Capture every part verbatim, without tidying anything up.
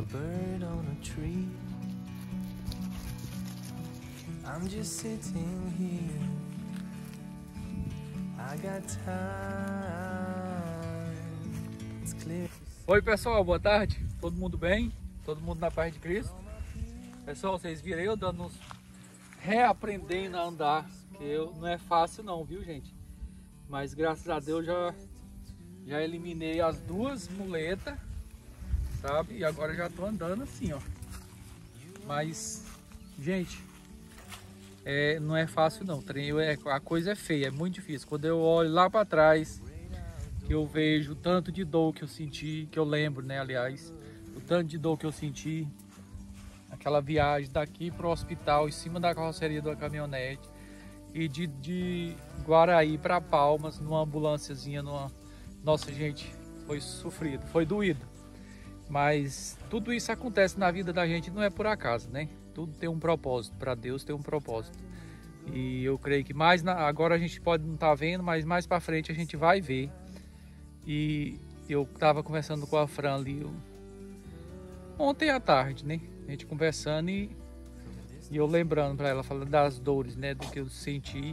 bird on a tree. I'm just sitting here. I got time. It's clear. Oi pessoal, boa tarde. Todo mundo bem? Todo mundo na paz de Cristo? Pessoal, vocês viram eu dando uns reaprendendo a andar, que eu, não é fácil não, viu gente? Mas graças a Deus já, já eliminei as duas muletas, sabe? E agora já tô andando assim, ó. Mas, gente, é, não é fácil não, treino é, a coisa é feia, é muito difícil. Quando eu olho lá para trás, que eu vejo o tanto de dor que eu senti, que eu lembro, né, aliás, o tanto de dor que eu senti, aquela viagem daqui para o hospital, em cima da carroceria da caminhonete, e de, de Guaraí para Palmas, numa ambulânciazinha, numa... Nossa, gente, foi sofrido, foi doído. Mas tudo isso acontece na vida da gente, não é por acaso, né? Tudo tem um propósito, para Deus tem um propósito. E eu creio que mais na... agora a gente pode não estar vendo, mas mais para frente a gente vai ver. E eu estava conversando com a Fran ali eu... ontem à tarde, né? A gente conversando e, e eu lembrando para ela, falando das dores, né? Do que eu senti.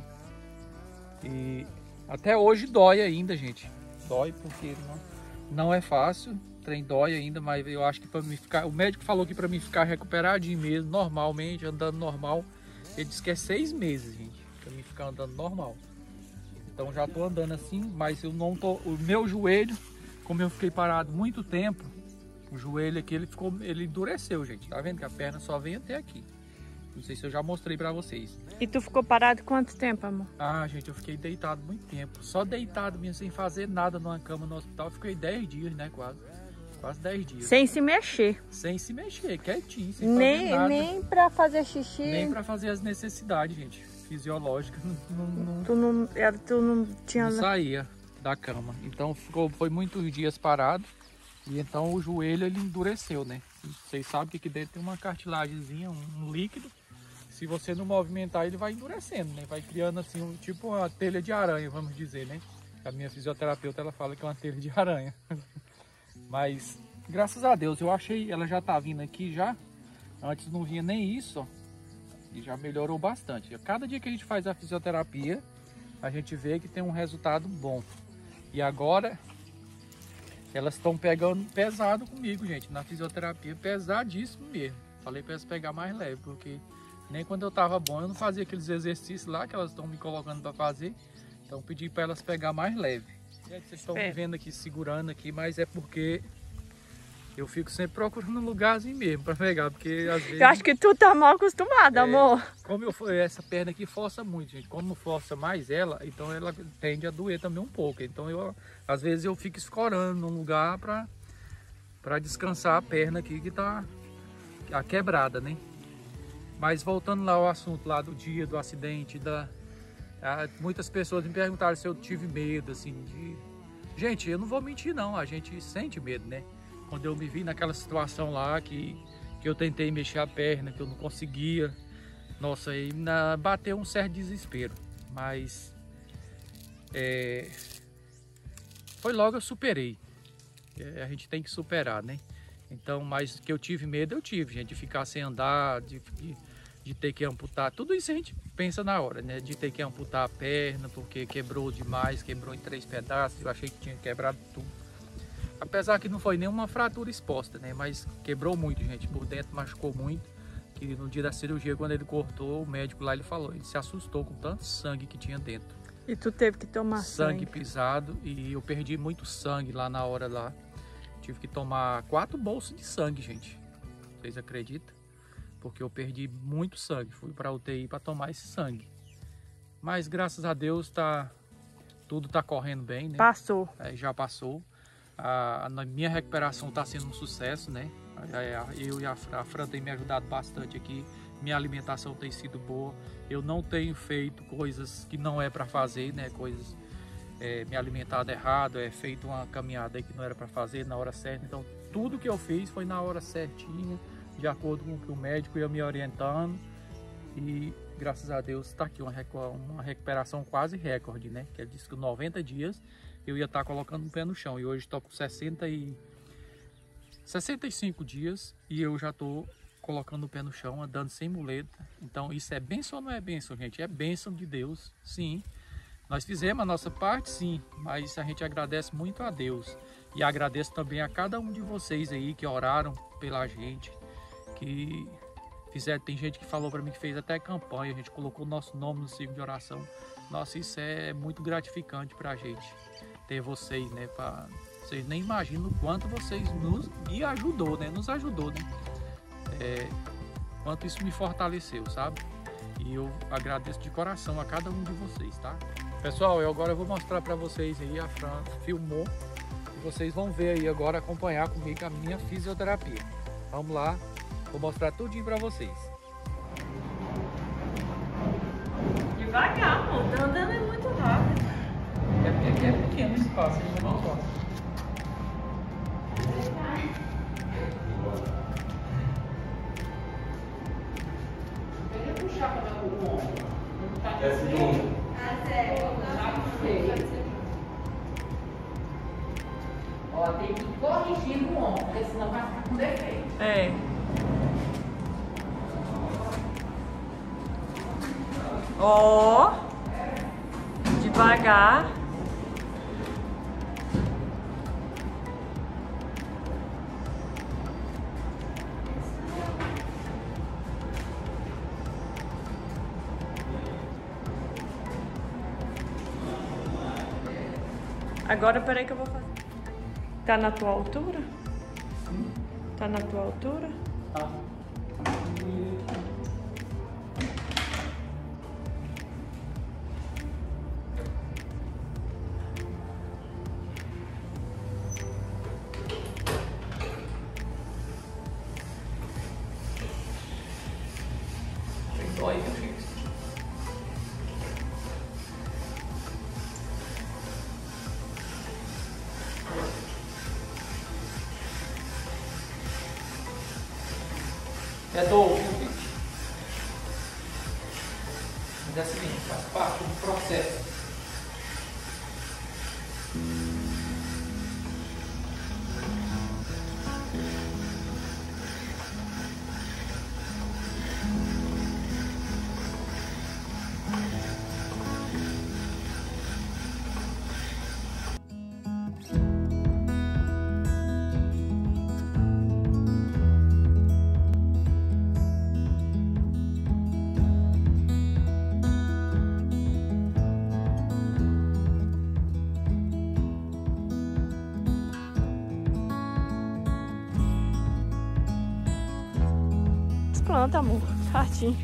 E até hoje dói ainda, gente. Dói porque não, não é fácil. O trem dói ainda, mas eu acho que para mim ficar... O médico falou que para mim ficar recuperadinho mesmo, normalmente, andando normal. Ele disse que é seis meses, gente, para mim ficar andando normal. Então já tô andando assim, mas eu não tô... O meu joelho, como eu fiquei parado muito tempo, o joelho aqui, ele ficou, ele endureceu, gente. Tá vendo que a perna só vem até aqui. Não sei se eu já mostrei pra vocês. E tu ficou parado quanto tempo, amor? Ah, gente, eu fiquei deitado muito tempo. Só deitado mesmo, sem fazer nada numa cama no hospital. Eu fiquei dez dias, né, quase. Quase dez dias. Sem se mexer. Sem se mexer, quietinho, sem nem, fazer nada. Nem pra fazer xixi. Nem pra fazer as necessidades, gente. Fisiológicas. Não, não, tu, não, tu não tinha... Não saía da cama. Então ficou, foi muitos dias parado. E então o joelho ele endureceu, né? Vocês sabem que aqui dentro tem uma cartilagemzinha, um líquido. Se você não movimentar, ele vai endurecendo, né? Vai criando assim, um, tipo uma telha de aranha, vamos dizer, né? A minha fisioterapeuta, ela fala que é uma telha de aranha. Mas, graças a Deus, eu achei, ela já tá vindo aqui já. Antes não vinha nem isso, ó. E já melhorou bastante. Cada dia que a gente faz a fisioterapia, a gente vê que tem um resultado bom. E agora... elas estão pegando pesado comigo, gente, na fisioterapia, pesadíssimo mesmo. Falei para elas pegar mais leve, porque nem quando eu tava bom eu não fazia aqueles exercícios lá que elas estão me colocando para fazer. Então pedi para elas pegar mais leve. Gente, vocês estão me vendo aqui, segurando aqui, mas é porque eu fico sempre procurando um lugarzinho mesmo para pegar, porque às vezes... Eu acho que tu tá mal acostumado, é, amor. Como eu essa perna aqui força muito, gente. Como força mais ela, então ela tende a doer também um pouco. Então eu, às vezes eu fico escorando num lugar para para descansar a perna aqui que tá a quebrada, né? Mas voltando lá ao assunto lá do dia do acidente, da a, muitas pessoas me perguntaram se eu tive medo, assim, de... Gente, eu não vou mentir não, a gente sente medo, né? Quando eu me vi naquela situação lá que, que eu tentei mexer a perna, que eu não conseguia, nossa, aí na, bateu um certo desespero, mas é, foi logo eu superei. É, a gente tem que superar, né? Então, mas que eu tive medo, eu tive, gente, de ficar sem andar, de, de, de ter que amputar, tudo isso a gente pensa na hora, né? De ter que amputar a perna, porque quebrou demais, quebrou em três pedaços, eu achei que tinha quebrado tudo. Apesar que não foi nenhuma fratura exposta, né? Mas quebrou muito, gente, por dentro machucou muito. Que no dia da cirurgia, quando ele cortou, o médico lá, ele falou, ele se assustou com tanto sangue que tinha dentro. E tu teve que tomar sangue? Sangue sangue pisado, e eu perdi muito sangue lá na hora lá. Tive que tomar quatro bolsas de sangue, gente. Vocês acreditam? Porque eu perdi muito sangue. Fui para U T I para tomar esse sangue. Mas graças a Deus tá, tudo tá correndo bem, né? Passou. É, já passou. A, a minha recuperação está sendo um sucesso, né? Eu e a Fran, a Fran tem me ajudado bastante aqui. Minha alimentação tem sido boa. Eu não tenho feito coisas que não é para fazer, né? Coisas é, me alimentado errado, é feito uma caminhada aí que não era para fazer na hora certa. Então tudo que eu fiz foi na hora certinha, de acordo com o que o médico ia me orientando. E graças a Deus está aqui uma, uma recuperação quase recorde, né? Que ele disse que noventa dias eu ia estar colocando o pé no chão. E hoje estou com sessenta e sessenta e cinco dias e eu já estou colocando o pé no chão, andando sem muleta. Então isso é bênção ou não é bênção, gente? É bênção de Deus, sim. Nós fizemos a nossa parte, sim, mas a gente agradece muito a Deus. E agradeço também a cada um de vocês aí que oraram pela gente, que fizeram, tem gente que falou para mim que fez até campanha, a gente colocou o nosso nome no círculo de oração. Nossa, isso é muito gratificante para a gente, ter vocês, né? Pra, vocês nem imaginam o quanto vocês nos me ajudou, né? Nos ajudou, né? É, quanto isso me fortaleceu, sabe? E eu agradeço de coração a cada um de vocês, tá? Pessoal, eu agora vou mostrar para vocês aí, a Fran filmou, e vocês vão ver aí agora, acompanhar comigo a minha fisioterapia. Vamos lá, vou mostrar tudinho para vocês. Devagar, amor, tá andando é muito rápido. É porque aqui é pequeno o espaço, a gente não pode. Ó, tem que ir corrigindo o ombro, porque senão vai ficar com defeito. É. Ó. Devagar. Agora, peraí que eu vou fazer. Tá na tua altura? Tá na tua altura? Tá. Dói, meu filho. É dor, viu, gente? Mas é o seguinte, faz parte do processo. Planta, amor. Tadinho.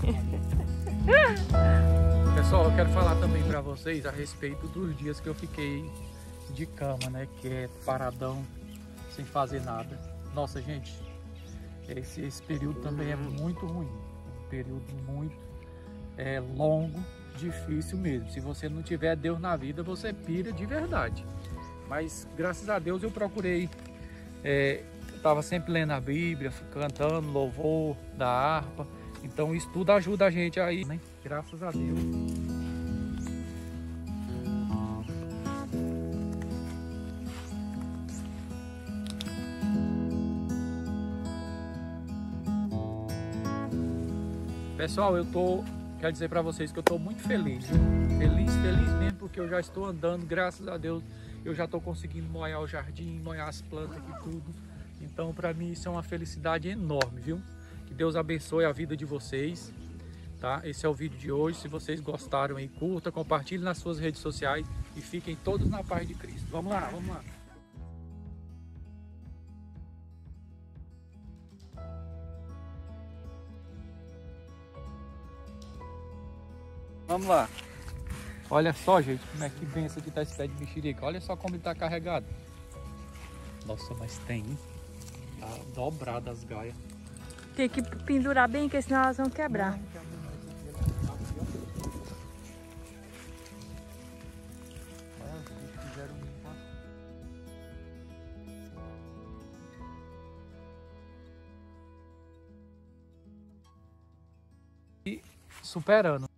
Pessoal, eu quero falar também para vocês a respeito dos dias que eu fiquei de cama, né? Que é paradão, sem fazer nada. Nossa, gente, esse, esse período também é muito ruim. Um período muito é, longo, difícil mesmo. Se você não tiver Deus na vida, você pira de verdade. Mas, graças a Deus, eu procurei... É, estava sempre lendo a Bíblia, cantando louvor da harpa. Então isso tudo ajuda a gente aí, né? Graças a Deus. Pessoal, eu tô, quero dizer para vocês que eu tô muito feliz. Feliz, feliz mesmo, porque eu já estou andando, graças a Deus. Eu já estou conseguindo molhar o jardim, molhar as plantas aqui tudo. Então, para mim, isso é uma felicidade enorme, viu? Que Deus abençoe a vida de vocês, tá? Esse é o vídeo de hoje. Se vocês gostaram aí, curta, compartilhe nas suas redes sociais e fiquem todos na paz de Cristo. Vamos lá, vamos lá. Vamos lá. Olha só, gente, como é que benção que tá esse pé de mexerica. Olha só como ele tá carregado. Nossa, mas tem, hein? Tá dobrado as gaias. Tem que pendurar bem, porque senão elas vão quebrar. E superando.